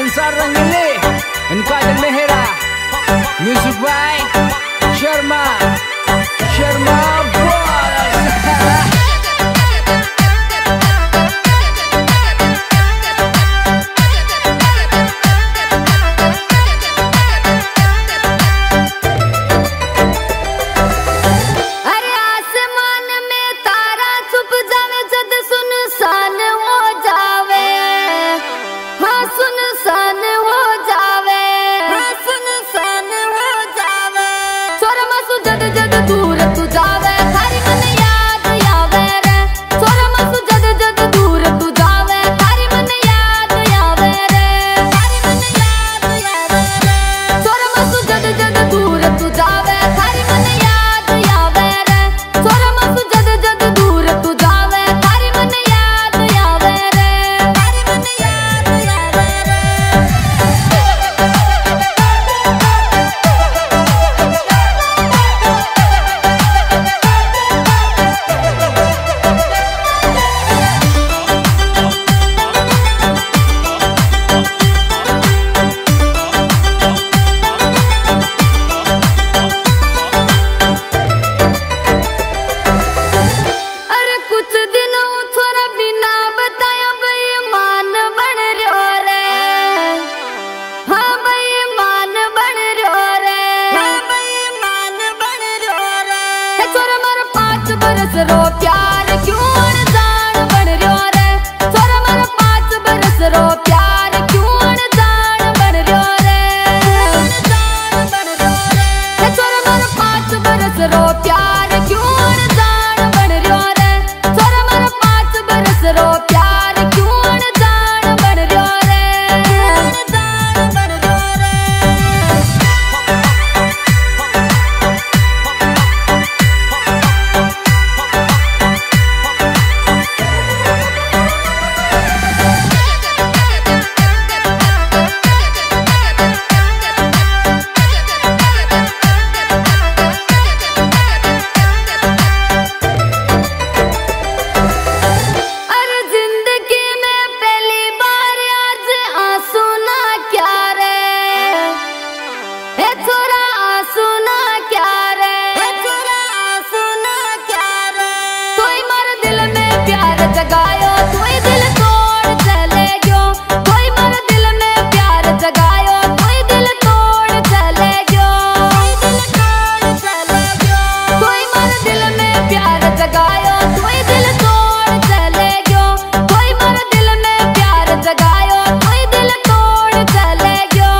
Ansar Rangile and Kader Mehera. Music by Sharma Boss. रो प्यार क्यों अनजान बन रह्यो रे छोरा मारा 5 बरस रो प्यार क्यों अनजान बन रह्यो रे छोरा मारा 5 बरस रो प्यार क्यों अनजान बन रह्यो रे छोरा मारा 5 बरस रो प्यार क्यों अनजान बन रह्यो रे अनजान बन रह्यो रे। जगायो कोई दिल तोड़ चले गयो कोई मारा दिल में प्यार जगायो कोई दिल तोड़ चले गयो कोई मारा दिल में प्यार जगायो कोई दिल तोड़ चले गयो कोई मारा दिल में प्यार जगायो कोई दिल तोड़ चले गयो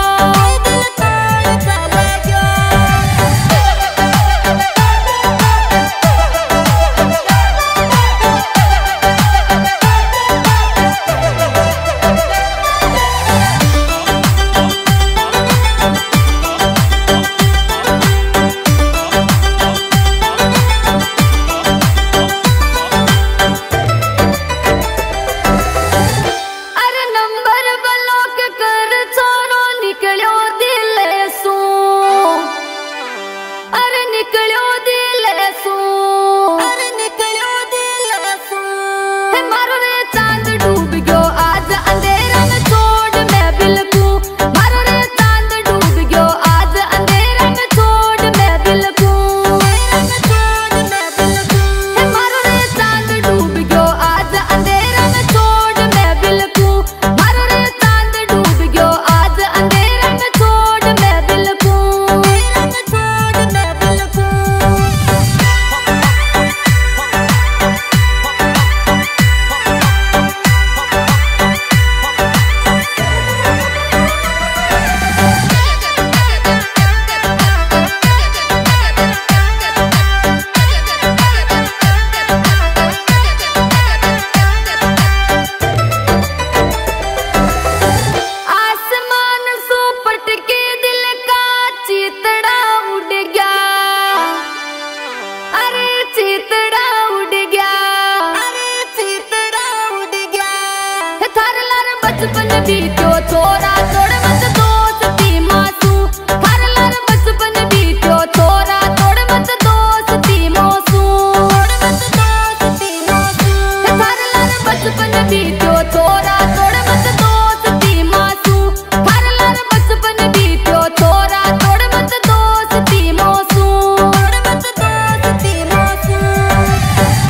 बचपन बीत्यो छोरा